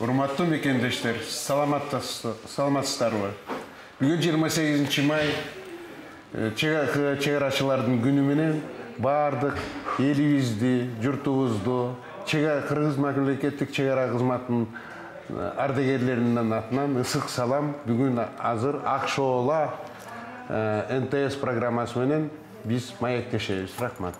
Урматтуу мекендештер, саламатсыздарбы? Бүгүн 28 май чегарачылардын күнү менен бардык элибизди, журтубузду, Кыргыз мамлекеттик чегара кызматынын ардагерлеринин атынан ысык салам. Бүгүн азыр Акшоола НТС программасы менен биз маектешебиз. Рахмат.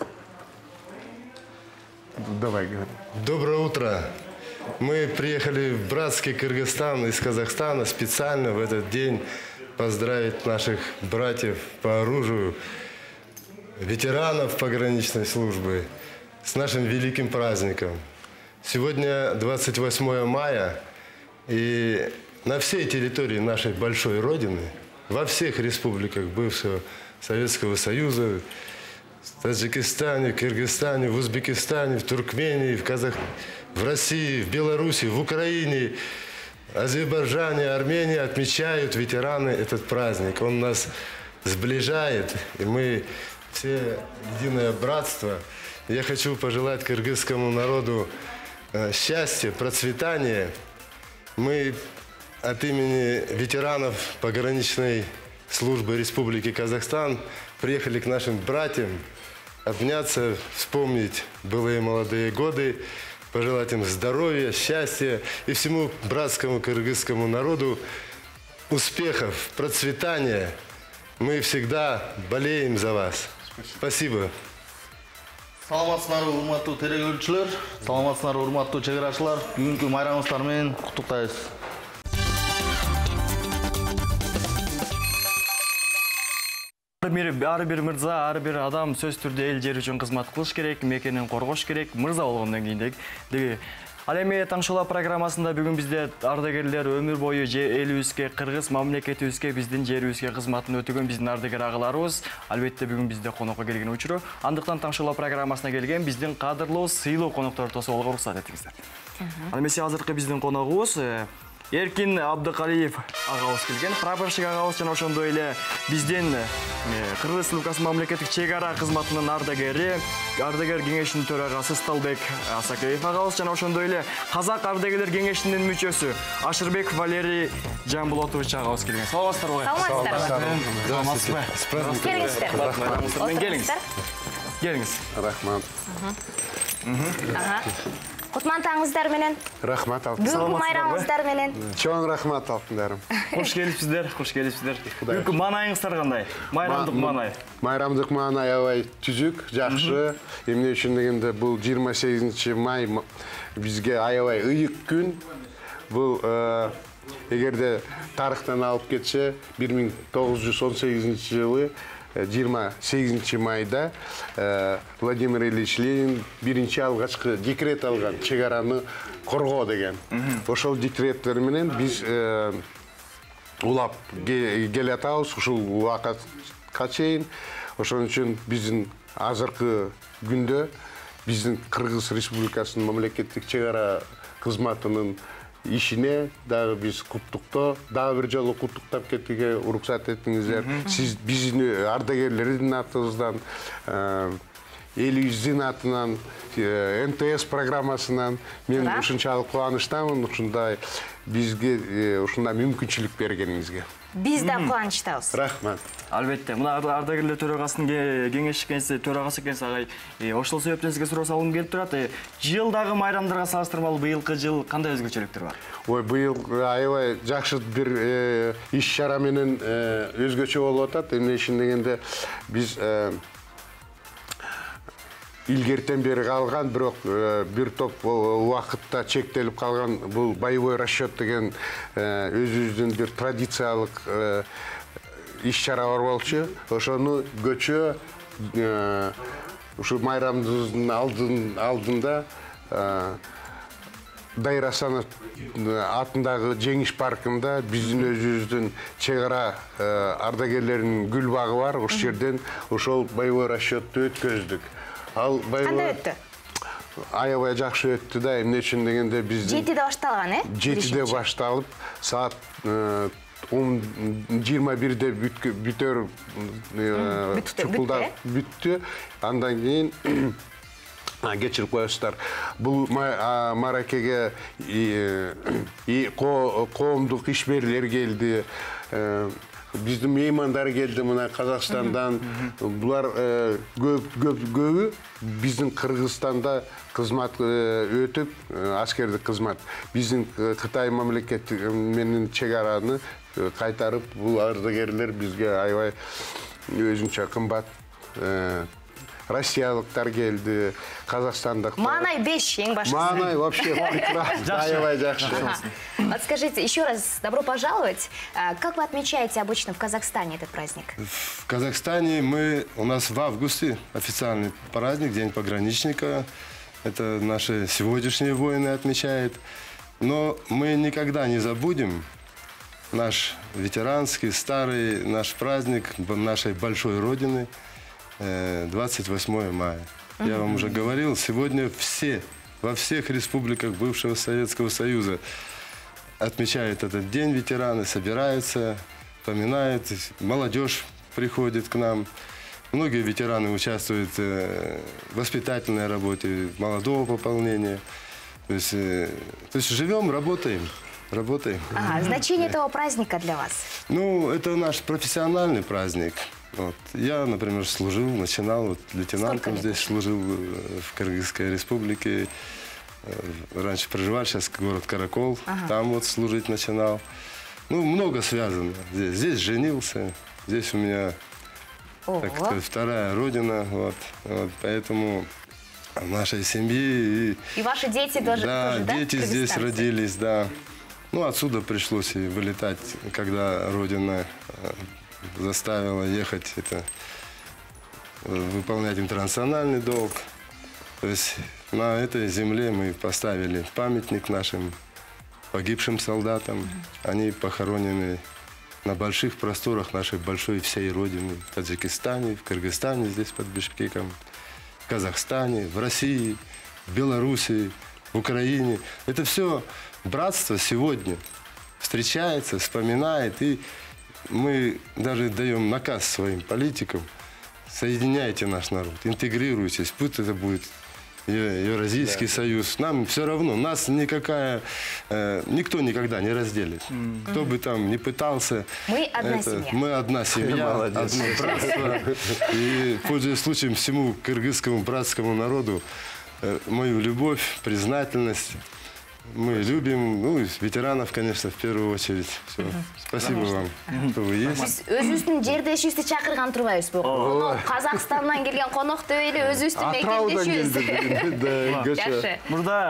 Давай говори. Доброе утро. Мы приехали в братский Кыргызстан из Казахстана специально в этот день поздравить наших братьев по оружию, ветеранов пограничной службы с нашим великим праздником. Сегодня 28 мая, и на всей территории нашей большой Родины, во всех республиках бывшего Советского Союза, в Таджикистане, в Кыргызстане, в Узбекистане, в Туркмении, в России, в Беларуси, в Украине, Азербайджане, Армении отмечают ветераны этот праздник. Он нас сближает, и мы все единое братство. Я хочу пожелать кыргызскому народу счастья, процветания. Мы от имени ветеранов пограничной службы Республики Казахстан приехали к нашим братьям обняться, вспомнить былые молодые годы, пожелать им здоровья, счастья и всему братскому кыргызскому народу успехов, процветания. Мы всегда болеем за вас. Спасибо. Саламатсыздар, урматтуу телекөрүүчүлөр, саламатсыздар, урматтуу чегарачылар. Бүгүнкү майрамыңыздар менен куттуктайбыз. Ар бир мырза, ар бир адам сөз түрдө эл жер үчүн кызмат кылыш керек, мекенин коргош керек, мырза болгондон кийин. Ал эми Таңшола программасында бүгүн бизде ардагерлер өмүр бою элибизге, кыргыз мамлекетибизге, биздин жерибизге кызматын өтөгөн биздин ардагер агаларыбыз албетте бүгүн бизде конокко келген учуру. Андыктан Таңшола программасына келген биздин кадырлуу, сыйлуу конокторду тосуулга уруксат этиңиздер. Ал эми азыркы биздин коногубуз Эркин Абдыкалиев агабыз келген, прапорщик агабыз жана ошондой эле биздин Кыргыз Республикасы мамлекеттик чегара кызматынын ардагери, ардагер кеңешинин төрагасы Сталбек Асакеев агабыз жана ошондой эле Казак ардагерлер кеңешинин мүчөсү Ашырбек Валерий Жамбулотович агабыз келген. Саламатсыздарбы? Саламатсыздарбы? Келиңиздер. Келиңиз. Рахмат. Кутман таңыңыздар менен. Рахмат. Бүгүнкү майрамыңыздар менен. Чоң рахмат алтындарым. Кош келипсиздер, кош келипсиздер. Бүгүнкү маанайыңыздар кандай? Майрамдык маанай. Майрамдык маанай аябай түзүк, жакшы. Эмне үчүн дегенде бул 28 май бизге аябай ыйык күн. Бул эгерде тарыхтан алып кетсе 1918 жылы 28 майда Владимир Ильич Ленин биринчи алгачкы декрет алган, чегараны коргоо деген. Ошол декреттер менен биз улап келатабыз ушул убакытка чейин. Ошон үчүн биздин азыркы күндө биздин Кыргыз Республикасынын мамлекеттик чегара кызматынын ишине дагы биз куттуктоо, дагы бир жолу куттуктап кетүүгө уруксат этиңиздер. Сиз биздин ардагерлердин атыбыздан, элибиздин атынан, НТС программасынан мен ушунчалык кубанычтамын, ушундай бизге ушундай мүмкүнчүлүк бергениңизге. Биз да кубанычтабыз. Рахмат. Албетте, мына ардагерлер төрагасынын кеңешчи төрагасы экенсиз агай. Ошол себептен сизге суроо салгым келип турат. Жылдагы майрамдарга салыштырмалуу быйылкы жыл кандай өзгөчөлүктөр бар? Ой, быйыл аябай жакшы бир иш-чара менен өзгөчө болуп атат. Эмне үчүн дегенде биз илгертен бери калган, бирок бир топ убакытта чектелип калган бул боевой расчет деген өзүбүздүн бир традициялык иш-чара бар болчу. Ошону көчө ушу майрамдын алдында Дайыр Асанов атындагы Жеңиш паркында биздин өзүбүздүн чегара ардагерлеринин гүл багы бар. Ошол жерден ошол боевой расчетту өткөздүк. Ал Кандай өттү? Аябай жакшы өттү да, эмне үчүн дегенде биздин 7-де башталган, 7-де башталып, саат 21-де бүтөр чупулдап бүттү. Андан кийин кечирип коесуздар. Бул Маракеге коомдук ишмерлер келди. Биздин меймандар келди мына Казакстандан. Булар көбү биздин Кыргызстанда кызмат өтүп, аскердик кызмат. Биздин Кытай мамлекети менен чек араны кайтарып, бул ардагерлер бизге аябай өзүнчө кымбат. Россиялыктар келди, Казакстандыктар. Маанай 5 ең башкысы. Маанай вообще аябай жакшы. Вот скажите, еще раз добро пожаловать. Как вы отмечаете обычно в Казахстане этот праздник? В Казахстане у нас в августе официальный праздник, День пограничника. Это наши сегодняшние воины отмечают. Но мы никогда не забудем наш ветеранский, старый наш праздник нашей большой Родины, 28 мая. Я вам уже говорил, сегодня во всех республиках бывшего Советского Союза отмечают этот день, ветераны собираются, поминают, молодежь приходит к нам. Многие ветераны участвуют в воспитательной работе молодого пополнения. То есть живем, работаем. Значение этого праздника для вас? Ну, это наш профессиональный праздник. Вот. Я, например, начинал лейтенантом здесь, служил в Кыргызской республике. Раньше проживал, сейчас город Каракол, там вот служить начинал. Ну, много связано. Здесь женился, здесь у меня, так сказать, вторая родина. Вот. Поэтому в нашей семье... И ваши дети тоже, да, дети здесь родились, да. Ну, отсюда пришлось и вылетать, когда родина заставила ехать, выполнять интернациональный долг. То есть на этой земле мы поставили памятник нашим погибшим солдатам. Они похоронены на больших просторах нашей большой всей родины. В Таджикистане, в Кыргызстане, здесь под Бишкеком, в Казахстане, в России, в Белоруссии, в Украине. Это все братство сегодня встречается, вспоминает. И мы даже даем наказ своим политикам: соединяйте наш народ, интегрируйтесь, пусть это будет Евразийский союз. Нам все равно, нас никто никогда не разделит. Кто бы там ни пытался. Мы одна семья. Мы одна семья, одно братство. И, пользуясь случаем, всему кыргызскому братскому народу мою любовь, признательность. Мы любим, ветеранов, конечно, в первую очередь. Все. Спасибо вам, что вы есть. Өзүбүздүн жердешибизди чакырган турбайбызбы? Казакстандан келген конок деп эле өзүбүздүн мекендешибиз. Жакшы.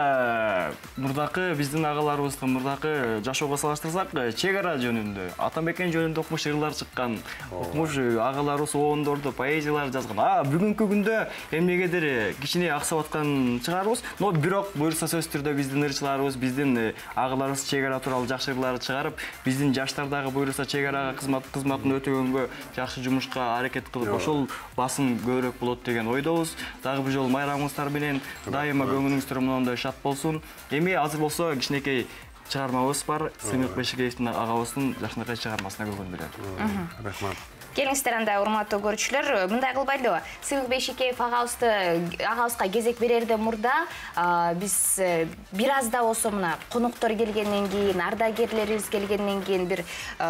Мурдакы биздин агаларыбызга, мурдакы жашоого салыштырсак, чек ара жөнүндө, ата мекен жөнүндө окумуш ырлар чыккан, окумуш агаларыбыз оондордо поэзиялар жазган. Бүгүнкү күндө эмнегедир кичине аксап аткан чыгарбыз, но бирок буюрса сөз түрдө биздин ырчыларыбыз, биздин агаларыбыз чек ара тууралуу жакшы ырларды чыгарып, биздин жаштар дагы буюрса чек арага кызматын өтөгөнгө, жакшы жумушка аракет кылып, ошол басым көбүрөөк болот деген ойдобуз. Дагы бир жолу майрамыңыздар менен дайыма көңүлүңүздөр мондай шат болсун. Эми азыр болсо кичинекей чыгармабыз бар. Сыймык Бешикеевдин агабыздын жакшынакай чыгармасына көңүл бөлөлү. Рахмат. Келиңиздер анда, урматтуу көрүүчүлөр, мындай кылбайлыбы? Сыймык Бешикеев агабызга кезек берерде мурда биз бир аз да болсо мына коноктор келгенден кийин, ардагерлерибиз келгенден кийин бир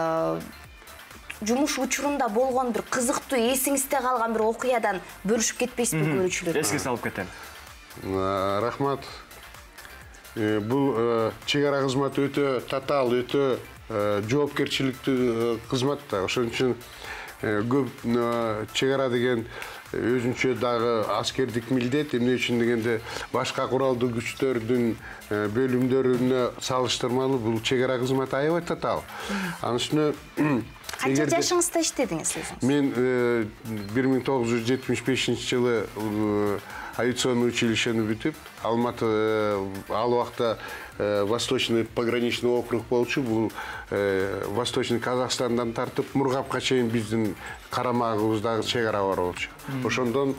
жумуш учурунда болгон бир кызыктуу, эсиңизде калган бир окуядан бөлүшүп кетпейсизби көрүүчүлөр? Эске салып кетем. Рахмат. Бул чек ара кызматы өтө татаал, өтө жоопкерчиликтүү кызмат да. Ошон үчүн көп чек ара деген өзүнчө дагы аскердик милдет. Эмне үчүн дегенде башка куралдуу күчтөрдүн бөлүмдөрүнө салыштырмалуу бул чек ара кызматы аябай татаал. Анын үстүнө канча жашыңызда иштедиңиз өзүңүз? Мен 1975-жылы авиационный училищени бүтүп, Алматы ал убакта Восточный пограничный округ болчу. Бул Восточный Казакстандан тартып Мургапка чейин биздин карамагыбыздагы чек ара бар болчу. Ошондон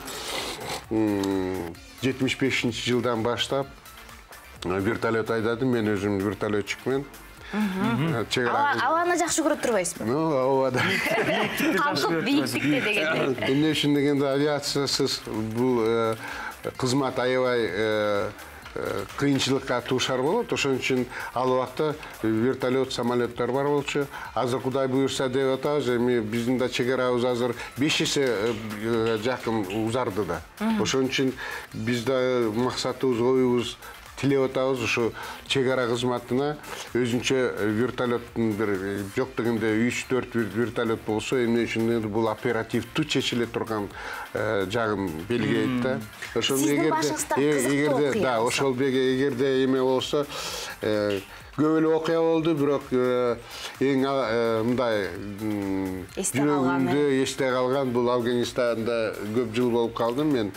75-жылдан баштап вертолет айдадым. Мен өзүм вертолетчикмен. Абаны жакшы көрүп турбайсызбы? Абада. Калкып бийиктикте дегенде. Эмне үчүн дегенде авиациясыз бул кызмат аябай кыйынчылыкка туушар болот. Ошон үчүн ал убакта вертолет, самолеттер бар болчу. Азыр Кудай буюрса деп атабыз. Эми биздин да чегарабыз азыр 5 эсе жакын узарды да. Ошон үчүн биз да максатыбыз, оюбуз тилеп атабыз ушу чегара кызматына өзүнчө вертолеттун бир жок дегенде 3-4 вертолет болсо, эмне үчүн бул оперативдүү чечиле турган жагын белгилейт да. Ошондо эгерде да, ошол эгерде эме болсо көп эле окуя болду, бирок эң мындай жүрөгүмдө эсте калган бул Афганистанда көп жыл болуп калдым мен.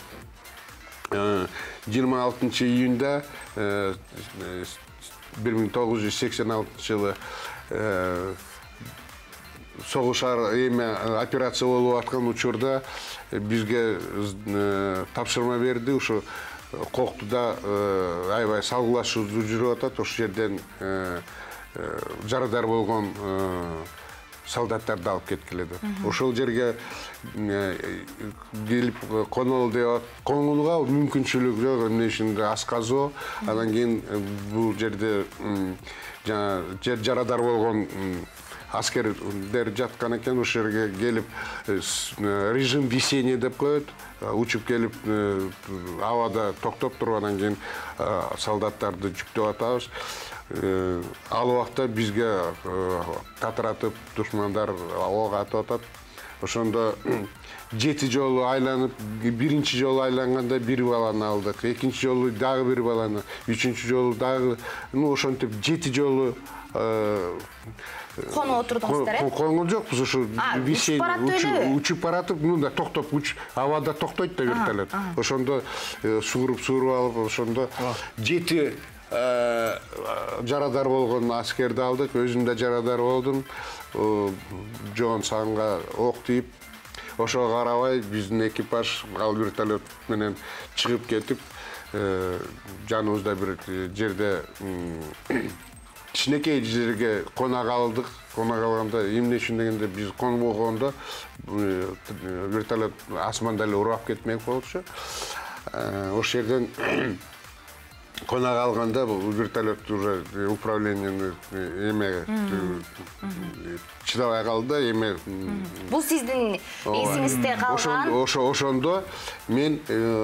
26 июнда 1986 жылы согушар эме операция болуп аткан учурда бизге тапшырма берди. Ушу Коктуда аябай салгылашуу жүрүп атат. Ошол жерден жарадар болгон солдаттарды алып кеткиле деп. Ошол жерге келип конол деп конулга мүмкүнчүлүк жок. Эмне үчүн асказо, анан кийин бул жерде жана жарадар болгон аскерлер жаткан экен. Ошол жерге келип режим весения деп коет. Учуп келип абада токтоп туруп, анан кийин солдаттарды жүктөп атабыз. Ал убакта бизге катыратып душмандар ок атып атат. Ошондо 7 жолу айланып, биринчи жолу айланганда бир баланы алдык, экинчи жолу дагы бир баланы, үчүнчү жолу дагы, ошентип 7 жолу Кону отурдуңуздар, э? Конгон жокпуз, ушу учуп баратып, мында токтоп, абада токтойт да вертолет. Ошондо сууруп алып, ошондо 7 жарадар болгон аскерди алдык. Өзүм да жарадар болдум. Жоон санга ок тийип, ошого карабай биздин экипаж ал вертолет менен чыгып кетип, жаныбызда бир жерде кичинекей жерге кона калдык. Кона калганда эмне үчүн дегенде биз конуп болгондо вертолет асманда эле урап кетмек болчу. Ошол жерден кона калганда бул вертолет уже управлениени эме чыдабай калды, эме. Бул сиздин эсиңизде калган. Ошондо мен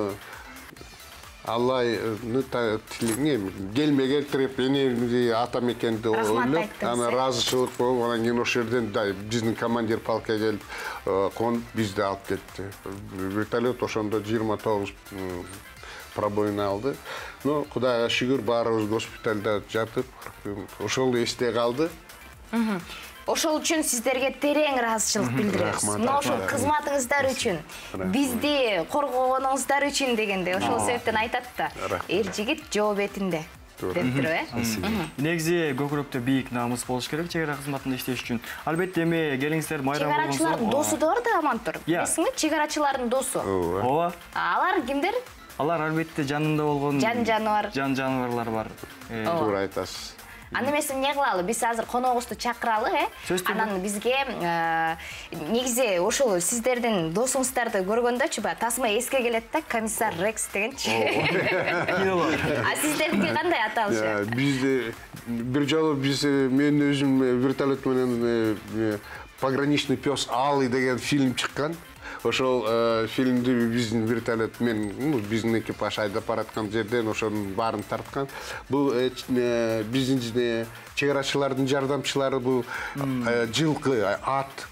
Алланы келме келтирип, эне ата мекенди ойлоп, аны ыраазычылык болуп, анан кийин ошол жерден биздин командир полкка келип, конуп бизди алып кетти. Вертолет ошондо 29 пробоина алды. Но Кудайга шүгүр, баарыбыз госпиталда жатып, ошол эсте калды. Ошол үчүн сиздерге терең ыраазычылык билдиребиз. Мына ошол кызматыңыздар үчүн, бизди коргогонуңуздар үчүн дегенде, ошол себептен айтат да. Эр жигит жоо бетинде деп туруп, э? Негизи көкүрөктө бийик намыс болуш керек чегара кызматында иштеш үчүн. Албетте эми келиңиздер майрам болгонсо. Чегарачылардын досу да бар да, Амантур. Эсиңби? Чегарачылардын досу. Ооба. Алар кимдер? Алар албетте жанында болгон жан-жаныбарлар бар. Туура айтасыз. Аны эмесе эмне кылалы? Биз азыр коногубузду чакыралы, Анан бизге негизи ошол сиздердин досуңуздарды көргөндөчү тасма эске келет да, комиссар Рекс дегенчи. А сиздердики кандай аталышы? Бизде бир жолу мен өзүм вертолет менен пограничный пес Алый деген фильм чыккан. Ошол фильмди биздин вертолет биздин экипаж айдап бараткан жерден ошонун баарын тарткан. Бул биздин чегарачылардын жардамчылары, бул жылкы, ат,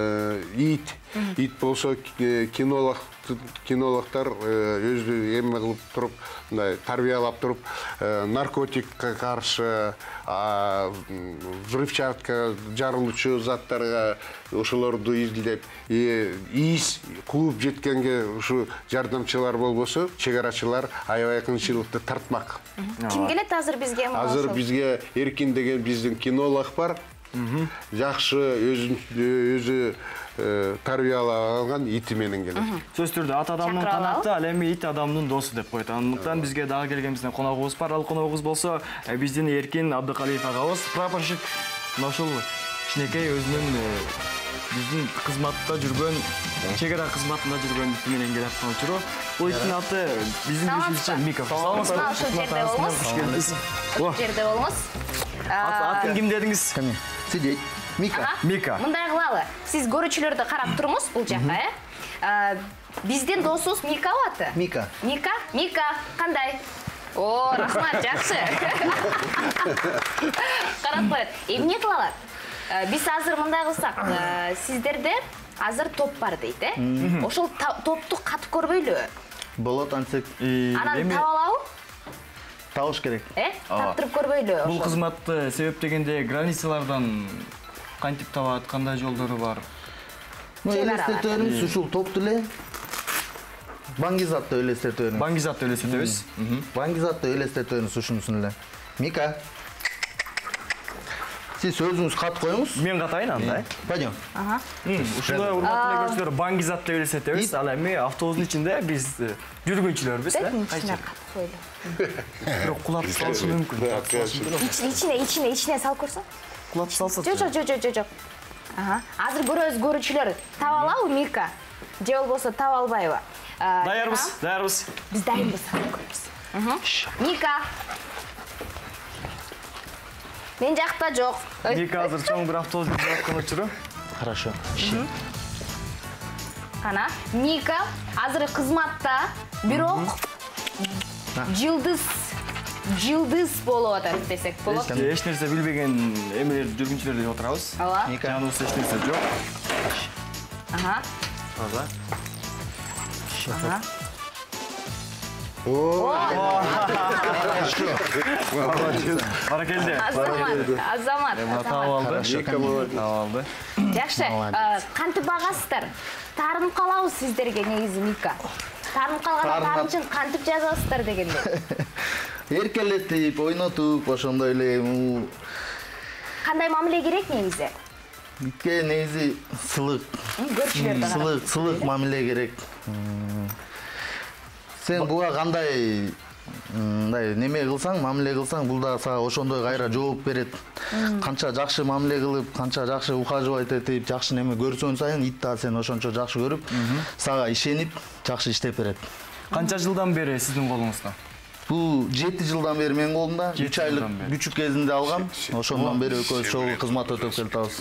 ит болсо кинологдор өзү эме кылып туруп, мындай тарбиялап туруп, наркотикке каршы, взрывчатка, жарылуучу заттарга ошолорду изилдеп, иис кууп жеткенге ушу жардамчылар болбосо, чегарачылар аябай кыйынчылыкты тартмак. Ким келет азыр бизге? Азыр бизге Эркин деген биздин кинолог бар. Жакшы өзү тарбиялап алган ити менен келет. Сөз түрдө ат адамдын Чакырып канаты, ал эми ит адамдын досу деп коет. Андыктан бизге дагы келгенибизден коногубуз бар. Ал коногубуз болсо биздин Эркин Абдыкалиев агабыз, прапорщик. Мына ушул кичинекей өзүнүн биздин кызматта жүргөн, чегара кызматында жүргөн ити менен келаткан учуру. Бул иттин аты биздин дешибизче Мика. Саламатсызбы? Ушул жерде болуңуз. Ушул жерде болуңуз. Атын ким дедиңиз? Сидеть. Мика. Мика. Мындай кылалы. Сиз көрүүчүлөрдү карап туруңуз бул жакка, Биздин досубуз Мика аты. Мика. Мика, кандай? О, рахмат, жакшы. Карап коет. Эмне кылалы? Биз азыр мындай кылсак, сиздерде азыр топ бар дейт, Ошол топту катып көрбөйлүбү? Болот антсек. Анан таап алабы? Табыш керек. Таптырып көрбөйлүбү? Бул кызматты себептегенде границалардан кантип табат, кандай жолдору бар? Элестетебиз ушул топту эле Баңгизатты элестетебиз. Баңгизатты элестетебиз. Баңгизатты элестетебиз ушунусун эле. Мика. Сиз өзүңүз кат коюңуз. Мен катайын анда. Пойдем. Ушундай урматтуу көрүүчүлөр Баңгизатты элестетебиз. Ал эми автобустун ичинде биз жүргүнчүлөрбүз, Ичине катып койлу. Бирок кулап салышы мүмкүн. Ичине салып көрсөң? Кулап салса. Жок. Азыр көрүүчүлөр таап алабы Мика? Же болбосо таап албайбы? Даярбыз. Биз дайынбыз, көрөбүз. Мика. Мен жакта жок. Мика азыр чоң бир автобус жүрүп учуру. Хорошо. Кана, Мика азыр кызматта, бирок жылдыз болуп атат десек болот. Эч нерсе билбеген эмелер жүргүнчүлөр деп отурабыз. Ооба. Жаныбызда эч нерсе жок. Таза. Баракелде. Азамат. Таап алды. Жакшы, кантип багасыздар? Таарынып калабыз сиздерге негизи Мика. Таарынып калганда таарын кантип жазасыздар дегенде. Эркелетип, ойнотуп, ошондой эле. Кандай мамиле керек негизи? Итке негизи сылык. Көрчүлөрдө карап. Сылык мамиле керек. Сен буга кандай неме кылсаң, мамиле кылсаң, бул да сага ошондой кайра жооп берет. Канча жакшы мамиле кылып, канча жакшы ухаживать этип, жакшы неме көрсөң сайын, ит да сен ошончо жакшы көрүп, сага ишенип, жакшы иштеп берет. Канча жылдан бери сиздин колуңузда? Бул 7 жылдан бери менин колумда, 3 айлык күчүк кезинде алгам. Ошондон бери экөөбүз чогуу кызмат өтөп келатабыз.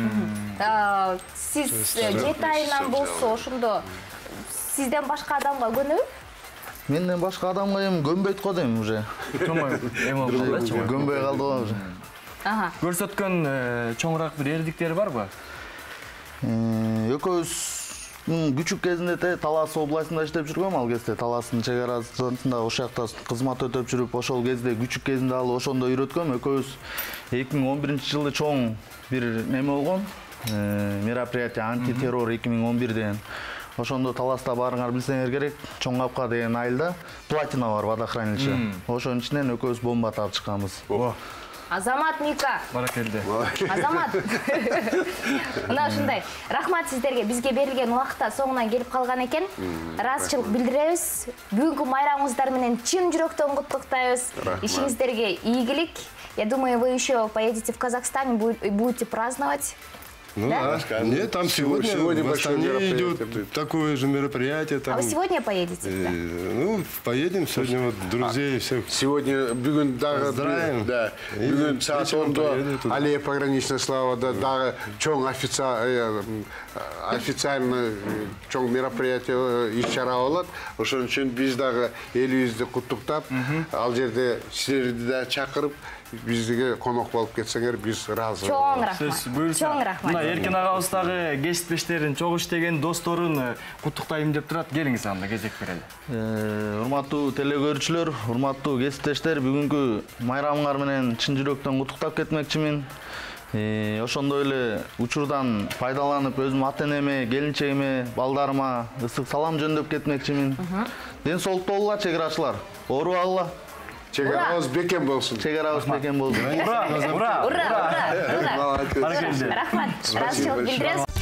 Сиз 7 айынан болсо ошондо сизден башка адамга көнөбү? Менден башка адамга эми көнбөйт го дейм уже. Көнбөй калды го уже. Көрсөткөн чоңураак бир эрдиктер барбы? Экөөбүз күчүк кезинде Талас областында иштеп жүргөм, ал кезде Таластын чегарасында ошол жакта кызмат өтөп жүрүп, ошол кезде күчүк кезинде ал ошондо үйрөткөм. Экөөбүз 2011-жылы чоң бир неме болгон, мероприятие антитеррор 2011 деген. Ошондо Таласта барыңар билсеңер керек, Чоң Капка деген айылда платина бар, водохранилище. Ошонун ичинен экөөбүз бомба таап чыкканбыз. Азамат Мика. Баракелде. Азамат. Мына ушундай. Рахмат сиздерге, бизге берилген убакта соңунан келип калган экен. Ыраазычылык билдиребиз. Бүгүнкү майрамыңыздар менен чын жүрөктөн куттуктайбыз. Ишиңиздерге ийгилик. Я думаю, вы еще поедете в Казахстан и будете праздновать. Ну да? Нет, там сегодня в Астане идет такое же мероприятие. Там, а вы сегодня поедете? Ну, поедем сегодня, вот, друзей всех. Сегодня бүгін дағы да, бүгін саат 10-да Аллея пограничной славада дағы чоң официально чоң мероприятие иш-чара болот. Ошон үчүн биз дагы элибизди куттуктап, ал жерде силерди да чакырып, бизге конок болуп кетсеңер, биз ыраазы. Чоң рахмат. Чоң рахмат. Мына Эркин агабыз дагы кесиптештерин, чогуу иштеген досторун куттуктайм деп турат. Келиңиз анда кезек берели. Урматтуу телекөрүүчүлөр, урматтуу кесиптештер, бүгүнкү майрамыңар менен чын жүрөктөн куттуктап кетмекчимин. Ошондой эле учурдан пайдаланып өзүм ата-энеме, келинчегиме, балдарыма ысык салам жөндөп кетмекчимин. Ден соолукта болгула чегарачылар. Оорубагыла. Чегарабыз бекем болсун. Чегарабыз бекем болсун. Ура! Ура! Ура! Ура! Рахмат. Ыраазычылык билдиребиз.